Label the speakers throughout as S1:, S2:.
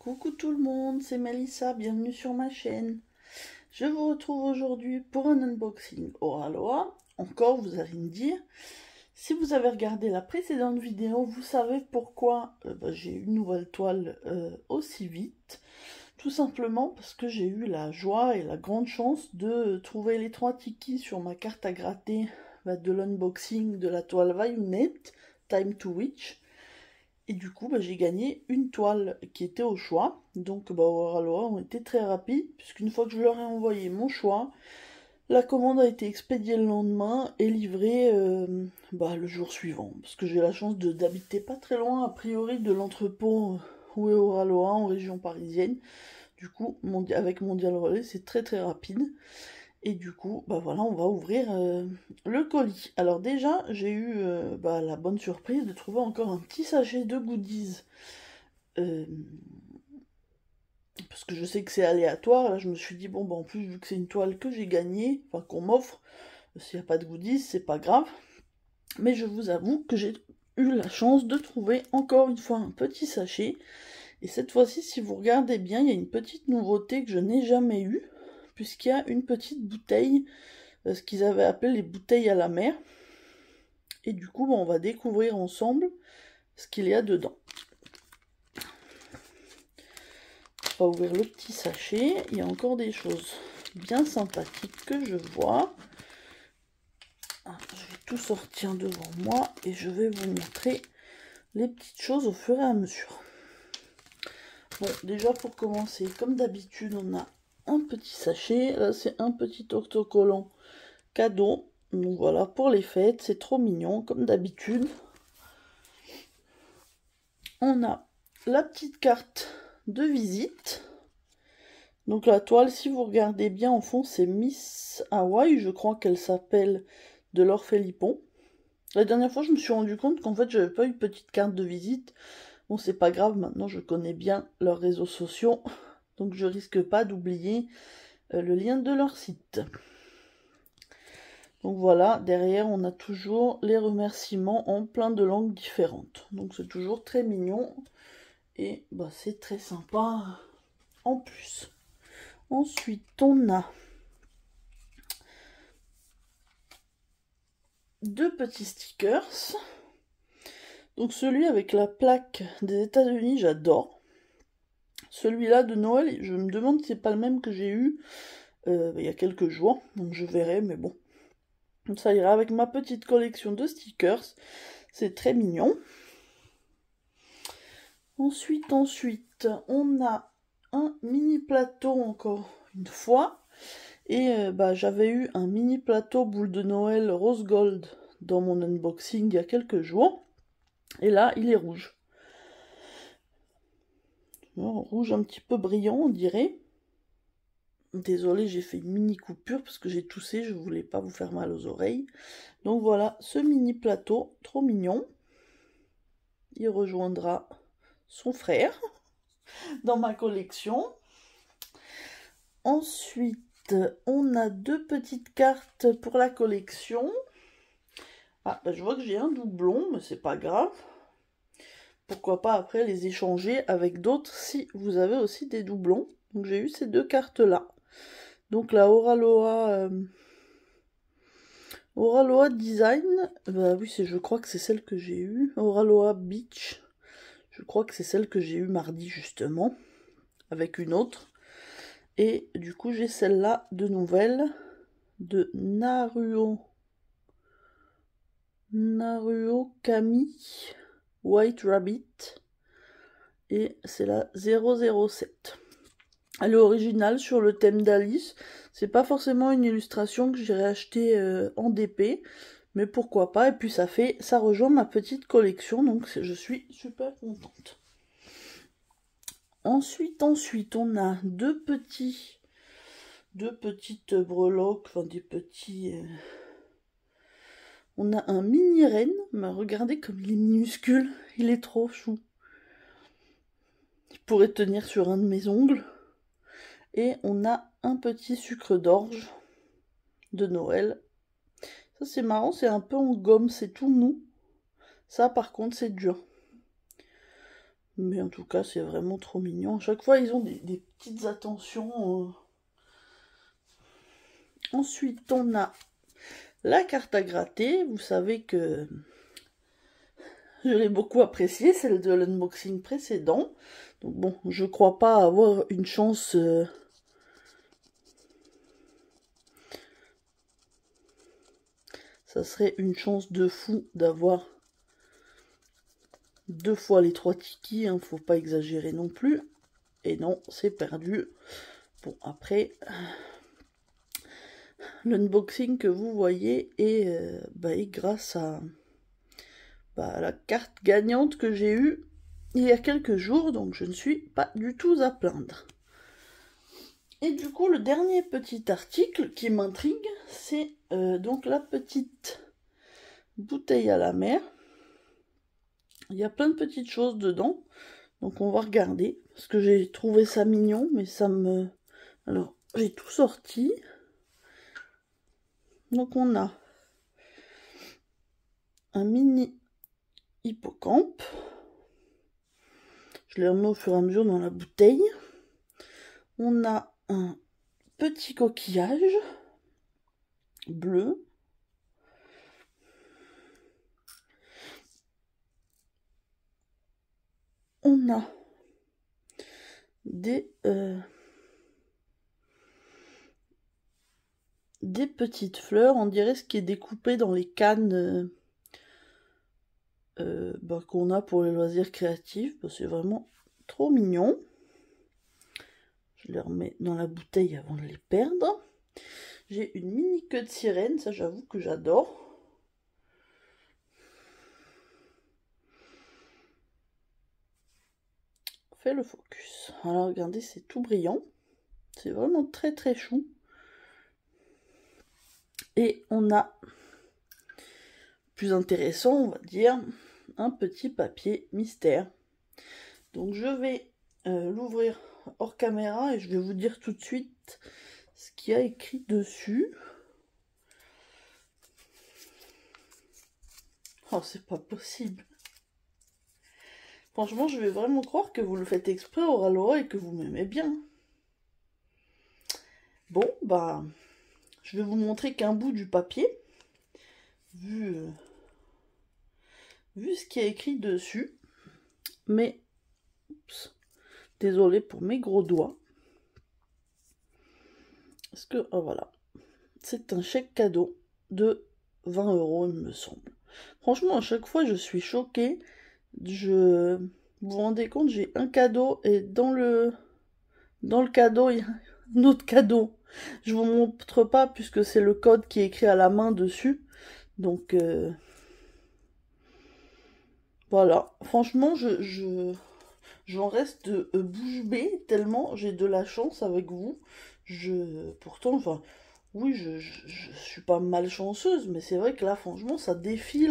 S1: Coucou tout le monde, c'est Melissa, bienvenue sur ma chaîne. Je vous retrouve aujourd'hui pour un unboxing Oraloa. Encore, vous allez me dire, si vous avez regardé la précédente vidéo, vous savez pourquoi j'ai une nouvelle toile aussi vite. Tout simplement parce que j'ai eu la joie et la grande chance de trouver les 3 tikis sur ma carte à gratter de l'unboxing de la toile Violet, Time to Witch. Et du coup, j'ai gagné une toile qui était au choix. Donc, Oraloa ont été très rapides, puisqu'une fois que je leur ai envoyé mon choix, la commande a été expédiée le lendemain et livrée le jour suivant. Parce que j'ai la chance d'habiter pas très loin, a priori, de l'entrepôt où est Oraloa, en région parisienne. Du coup, avec Mondial Relais, c'est très très rapide. Et du coup, voilà, on va ouvrir le colis. Alors déjà, j'ai eu la bonne surprise de trouver encore un petit sachet de goodies. Parce que je sais que c'est aléatoire. Là, je me suis dit, en plus, vu que c'est une toile que j'ai gagnée, enfin qu'on m'offre, s'il n'y a pas de goodies, c'est pas grave. Mais je vous avoue que j'ai eu la chance de trouver encore une fois un petit sachet. Et cette fois-ci, si vous regardez bien, il y a une petite nouveauté que je n'ai jamais eue, puisqu'il y a une petite bouteille, ce qu'ils avaient appelé les bouteilles à la mer. Et du coup, on va découvrir ensemble ce qu'il y a dedans. On va ouvrir le petit sachet. Il y a encore des choses bien sympathiques que je vois. Je vais tout sortir devant moi et je vais vous montrer les petites choses au fur et à mesure. Bon, déjà pour commencer, comme d'habitude, on a un petit sachet. Là, c'est un petit autocollant cadeau. Donc voilà, pour les fêtes, c'est trop mignon, comme d'habitude. On a la petite carte de visite. Donc la toile, si vous regardez bien en fond, c'est Miss Hawaii, je crois qu'elle s'appelle, de Laure Philippon. La dernière fois, je me suis rendu compte qu'en fait, j'avais pas eu de petite carte de visite. Bon, c'est pas grave, maintenant je connais bien leurs réseaux sociaux, donc je risque pas d'oublier le lien de leur site. Donc voilà, derrière, on a toujours les remerciements en plein de langues différentes. Donc c'est toujours très mignon et c'est très sympa en plus. Ensuite, on a 2 petits stickers. Donc celui avec la plaque des États-Unis, j'adore. Celui-là de Noël, je me demande si c'est pas le même que j'ai eu il y a quelques jours. Donc je verrai, mais bon. Ça ira avec ma petite collection de stickers. C'est très mignon. Ensuite, on a un mini plateau encore une fois. Et j'avais eu un mini plateau boule de Noël rose gold dans mon unboxing il y a quelques jours. Et là, il est rouge. Rouge un petit peu brillant, on dirait. Désolée, j'ai fait une mini coupure parce que j'ai toussé, je voulais pas vous faire mal aux oreilles. Donc voilà, ce mini plateau, trop mignon. Il rejoindra son frère dans ma collection. Ensuite, on a 2 petites cartes pour la collection. Je vois que j'ai un doublon, mais c'est pas grave. Pourquoi pas après les échanger avec d'autres si vous avez aussi des doublons. Donc j'ai eu ces 2 cartes-là. Donc la Oraloa Design, oui, je crois que c'est celle que j'ai eue. Oraloa Beach, je crois que c'est celle que j'ai eue mardi justement, avec une autre. Et du coup j'ai celle-là de nouvelle, de Naruo Kami White Rabbit. Et c'est la 007. Elle est originale sur le thème d'Alice. C'est pas forcément une illustration que j'irai acheter en DP, mais pourquoi pas. Et puis ça rejoint ma petite collection, donc je suis super contente. Ensuite, on a 2 petites breloques, enfin des petits. On a un mini renne, mais regardez comme il est minuscule, il est trop chou. Il pourrait tenir sur un de mes ongles. Et on a un petit sucre d'orge de Noël. Ça c'est marrant, c'est un peu en gomme, c'est tout mou. Ça par contre c'est dur. Mais en tout cas, c'est vraiment trop mignon. À chaque fois, ils ont des petites attentions. Ensuite, on a la carte à gratter. Vous savez que je l'ai beaucoup appréciée, celle de l'unboxing précédent. Donc bon, je crois pas avoir une chance... Ça serait une chance de fou d'avoir 2 fois les 3 tikis, hein, faut pas exagérer non plus. Et non, c'est perdu. Bon, après, l'unboxing que vous voyez est, est grâce à la carte gagnante que j'ai eue il y a quelques jours, donc je ne suis pas du tout à plaindre. Et du coup, le dernier petit article qui m'intrigue, c'est donc la petite bouteille à la mer. Il y a plein de petites choses dedans, donc on va regarder, parce que j'ai trouvé ça mignon, mais ça me... Alors, j'ai tout sorti. Donc on a un mini hippocampe. Je les remets au fur et à mesure dans la bouteille. On a un petit coquillage bleu. On a des petites fleurs, on dirait ce qui est découpé dans les cannes qu'on a pour les loisirs créatifs. C'est vraiment trop mignon. Je les remets dans la bouteille avant de les perdre. J'ai une mini queue de sirène, ça j'avoue que j'adore. Fait le focus. Alors regardez, c'est tout brillant. C'est vraiment très très chou. Et on a, plus intéressant on va dire, un petit papier mystère. Donc je vais l'ouvrir hors caméra et je vais vous dire tout de suite ce qu'il y a écrit dessus. Oh, c'est pas possible. Franchement, je vais vraiment croire que vous le faites exprès au Raloa et que vous m'aimez bien. Bon, je vais vous montrer qu'un bout du papier, vu ce qui est écrit dessus. Mais, désolé pour mes gros doigts. Parce que, oh voilà, c'est un chèque cadeau de 20 €, il me semble. Franchement, à chaque fois, je suis choquée. Vous vous rendez compte, j'ai un cadeau et dans le cadeau, il y a un autre cadeau. Je vous montre pas puisque c'est le code qui est écrit à la main dessus. Donc, voilà. Franchement, j'en reste bouche bée tellement j'ai de la chance avec vous. Pourtant, enfin, oui, je suis pas malchanceuse, mais c'est vrai que là, franchement, ça défie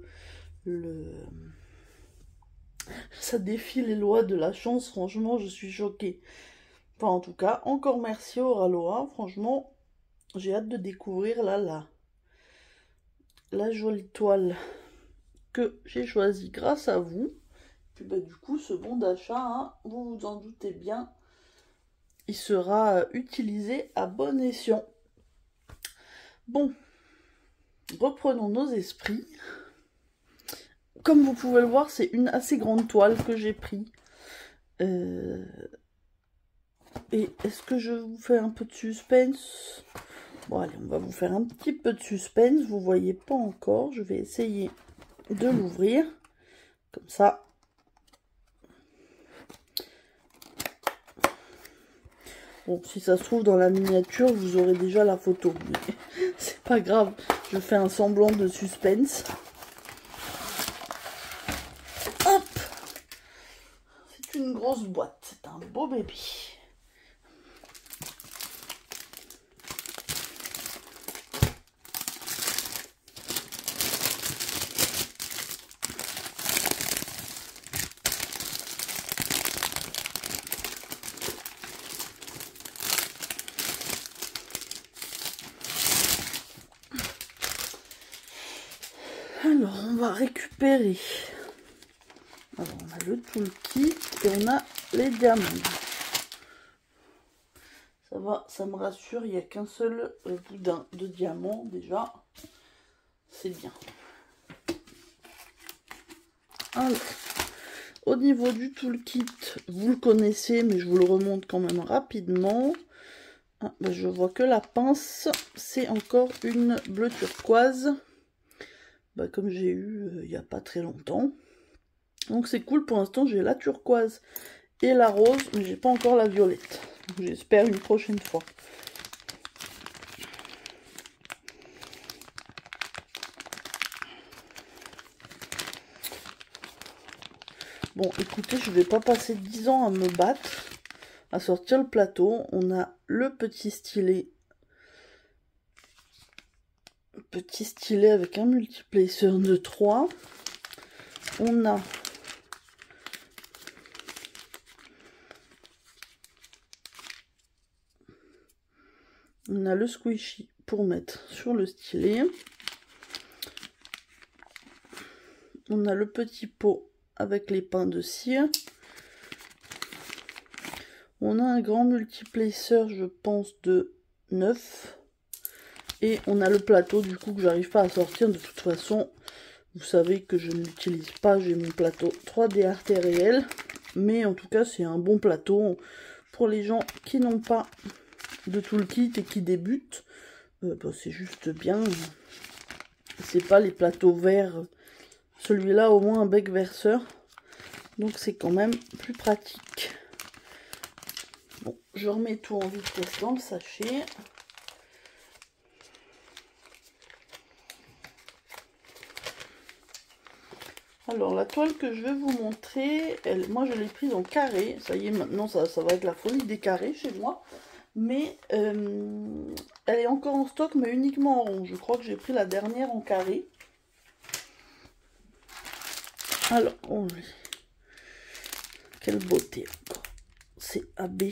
S1: ça défie les lois de la chance. Franchement, je suis choquée. Enfin, en tout cas, encore merci au Raloa. Franchement, j'ai hâte de découvrir là la jolie toile que j'ai choisie grâce à vous. Puis du coup, ce bon d'achat, hein, vous vous en doutez bien, il sera utilisé à bon escient. Bon, reprenons nos esprits. Comme vous pouvez le voir, c'est une assez grande toile que j'ai pris. Et est-ce que je vous fais un peu de suspense? Bon, allez, on va vous faire un petit peu de suspense. Vous voyez pas encore. Je vais essayer de l'ouvrir. Comme ça. Bon, si ça se trouve dans la miniature, vous aurez déjà la photo. Mais c'est pas grave. Je fais un semblant de suspense. Hop! C'est une grosse boîte. C'est un beau bébé. Alors, on va récupérer Alors on a le toolkit et on a les diamants. Ça va, ça me rassure, il n'y a qu'un seul boudin de diamant déjà. C'est bien. Alors, au niveau du toolkit, vous le connaissez, mais je vous le remonte quand même rapidement. Ah, ben je vois que la pince, c'est encore une bleu turquoise. Ben, comme j'ai eu il n'y a pas très longtemps. Donc c'est cool, pour l'instant j'ai la turquoise et la rose, mais j'ai pas encore la violette. J'espère une prochaine fois. Bon, écoutez, je vais pas passer 10 ans à me battre, à sortir le plateau. On a le petit stylet avec un multiplacer de 3. On a le squishy pour mettre sur le stylet. On a le petit pot avec les pins de cire. On a un grand multiplacer, je pense, de 9. Et on a le plateau, du coup, que j'arrive pas à sortir. De toute façon, vous savez que je ne l'utilise pas. J'ai mon plateau 3D artériel. Mais en tout cas, c'est un bon plateau pour les gens qui n'ont pas de toolkit et qui débutent. Bah, c'est juste bien. C'est pas les plateaux verts. Celui-là, au moins, un bec verseur. Donc, c'est quand même plus pratique. Bon, je remets tout en vitesse dans le sachet. Alors, la toile que je vais vous montrer, moi je l'ai prise en carré. Ça y est, maintenant ça va être la folie des carrés chez moi. Mais elle est encore en stock, mais uniquement en rond. Je crois que j'ai pris la dernière en carré. Alors, oh, quelle beauté encore. C'est AB.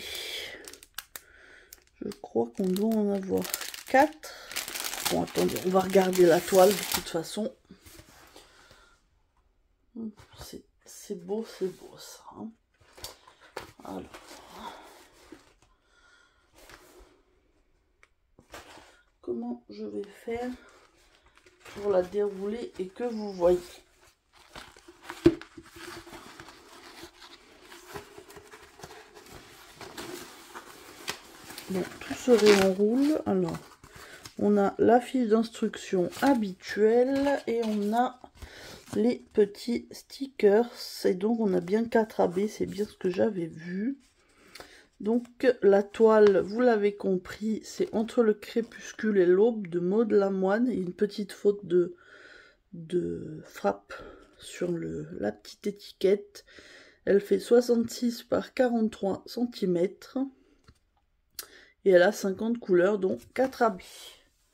S1: Je crois qu'on doit en avoir 4. Bon, attendez, on va regarder la toile de toute façon. C'est beau ça. Hein. Alors. Comment je vais faire pour la dérouler et que vous voyez. Bon, tout se réenroule. Alors, on a la fiche d'instruction habituelle et on a les petits stickers. Et donc, on a bien 4 AB, c'est bien ce que j'avais vu. Donc, la toile, vous l'avez compris, c'est Entre le crépuscule et l'aube de Maud Lamoine. Et une petite faute de frappe sur la petite étiquette. Elle fait 66 par 43 cm. Et elle a 50 couleurs, dont 4 habits.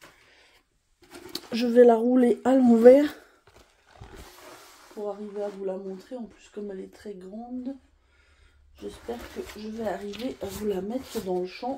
S1: Je vais la rouler à l'envers pour arriver à vous la montrer. En plus, comme elle est très grande, j'espère que je vais arriver à vous la mettre dans le champ.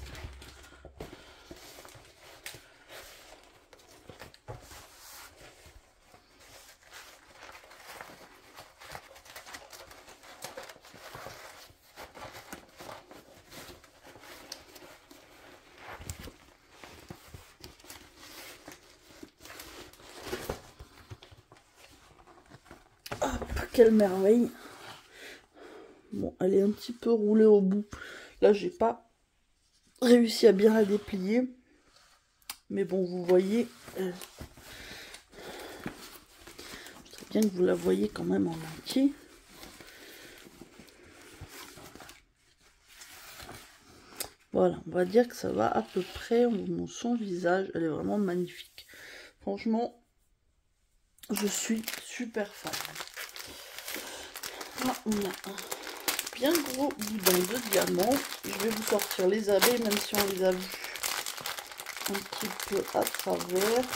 S1: Quelle merveille. Bon, elle est un petit peu roulée au bout. Là, j'ai pas réussi à bien la déplier. Mais bon, vous voyez. Je voudrais bien que vous la voyez quand même en entier. Voilà, on va dire que ça va à peu près. On vous montre son visage. Elle est vraiment magnifique. Franchement, je suis super fan. Là, on a un bien gros boudin de diamant. Je vais vous sortir les abeilles, même si on les a vus un petit peu à travers.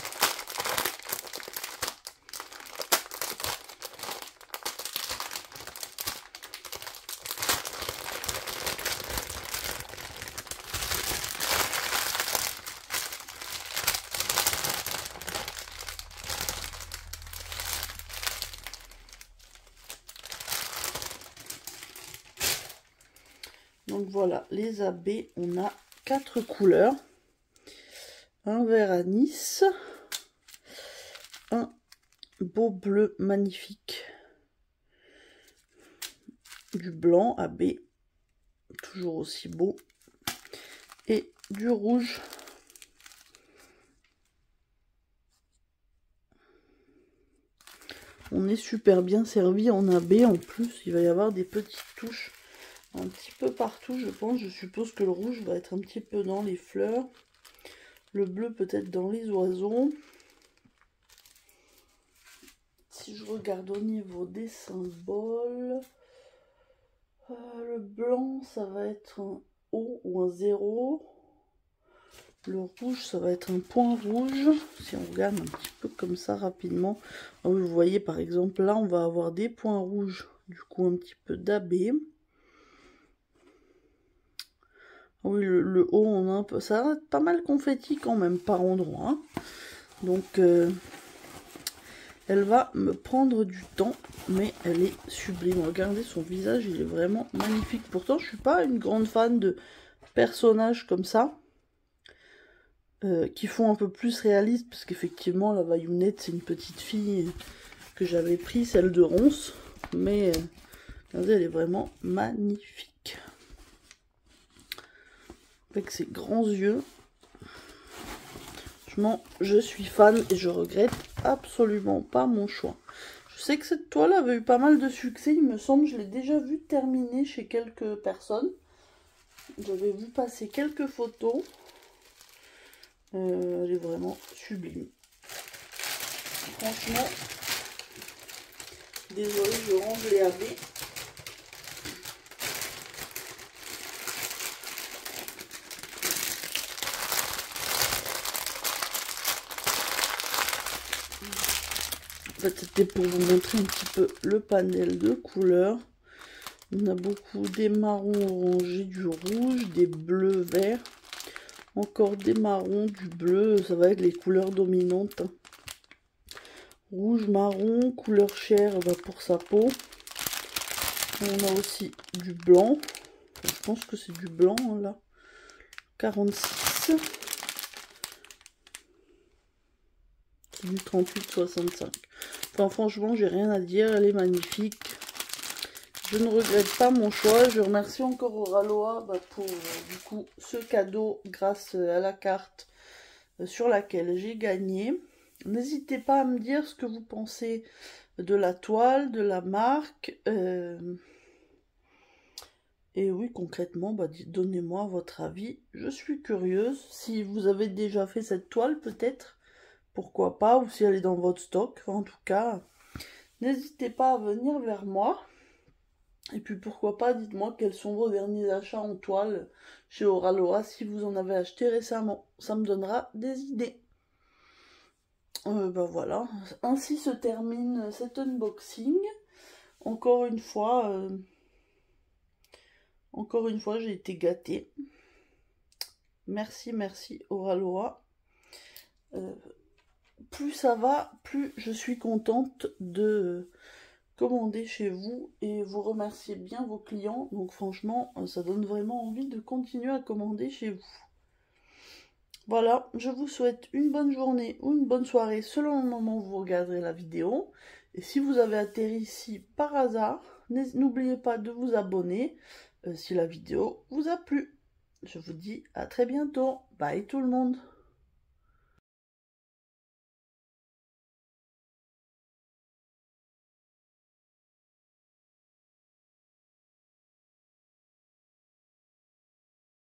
S1: Donc voilà, les AB, on a 4 couleurs. Un vert anis, un beau bleu magnifique, du blanc AB, toujours aussi beau, et du rouge. On est super bien servi en AB. En plus, il va y avoir des petites touches un petit peu partout, je pense. Je suppose que le rouge va être un petit peu dans les fleurs. Le bleu peut-être dans les oiseaux. Si je regarde au niveau des symboles, le blanc, ça va être un O ou un 0. Le rouge, ça va être un point rouge. Si on regarde un petit peu comme ça rapidement. Vous voyez par exemple là, on va avoir des points rouges. Du coup, un petit peu d'AB. Oui, le haut, on a un peu... Ça va être pas mal confetti quand même par endroit. Hein. Donc, elle va me prendre du temps. Mais elle est sublime. Regardez son visage, il est vraiment magnifique. Pourtant, je suis pas une grande fan de personnages comme ça. Qui font un peu plus réaliste. Parce qu'effectivement, la Vaillounette, c'est une petite fille que j'avais pris, celle de Ronce. Mais, regardez, elle est vraiment magnifique. Avec ses grands yeux. Je suis fan et je regrette absolument pas mon choix. Je sais que cette toile avait eu pas mal de succès, il me semble, je l'ai déjà vu terminer chez quelques personnes. J'avais vu passer quelques photos. Elle est vraiment sublime. Franchement, désolée, je range les AB. En fait, c'était pour vous montrer un petit peu le panel de couleurs. On a beaucoup des marrons orangés, du rouge, des bleus verts, encore des marrons, du bleu, ça va être les couleurs dominantes. Rouge, marron, couleur chair pour sa peau. On a aussi du blanc. Je pense que c'est du blanc là. 46. Du 38,65. Enfin, franchement, j'ai rien à dire. Elle est magnifique. Je ne regrette pas mon choix. Je remercie encore Oraloa pour du coup ce cadeau grâce à la carte sur laquelle j'ai gagné. N'hésitez pas à me dire ce que vous pensez de la toile, de la marque. Et oui, concrètement, donnez-moi votre avis. Je suis curieuse. Si vous avez déjà fait cette toile, peut-être, pourquoi pas, ou si elle est dans votre stock. Enfin, en tout cas, n'hésitez pas à venir vers moi. Et puis pourquoi pas, dites-moi quels sont vos derniers achats en toile chez Oraloa si vous en avez acheté récemment. Ça me donnera des idées. Voilà, ainsi se termine cet unboxing. Encore une fois, j'ai été gâtée. Merci Oraloa. Plus ça va, plus je suis contente de commander chez vous et vous remerciez bien vos clients. Donc franchement, ça donne vraiment envie de continuer à commander chez vous. Voilà, je vous souhaite une bonne journée ou une bonne soirée selon le moment où vous regarderez la vidéo. Et si vous avez atterri ici par hasard, n'oubliez pas de vous abonner si la vidéo vous a plu. Je vous dis à très bientôt. Bye tout le monde.